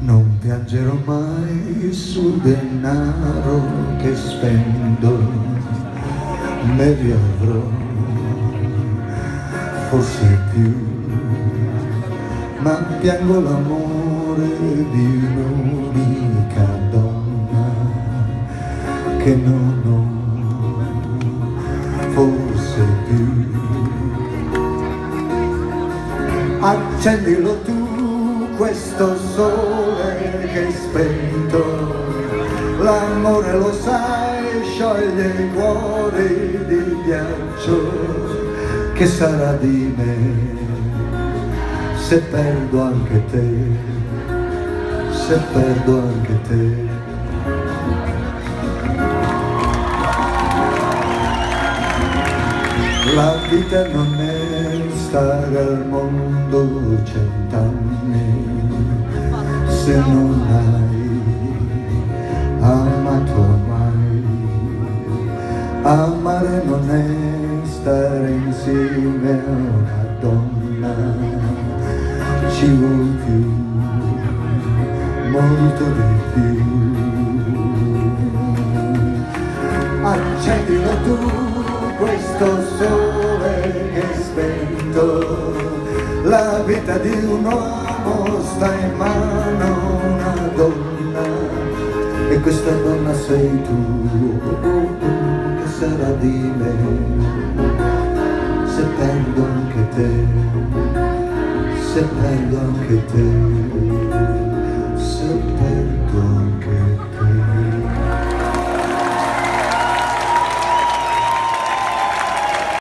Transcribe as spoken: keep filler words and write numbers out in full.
Non piangerò mai sul denaro che spendo, ne riavrò forse più, ma piango l'amore di un'unica donna che non ho forse più. Accendilo tu questo sole che è spento, l'amore lo sai scioglie i cuori di ghiaccio. Che sarà di me se perdo anche te, se perdo anche te? La vita non è stare al mondo cent'anni se non hai amato mai. Amare non è stare insieme a una donna, ci vuol più, molto di più. Accendilo tu questo sole che è spento, la vita di un uomo sta in mano a una donna, e questa donna sei tu. Che sarà di me se perdo anche te, se perdo anche te?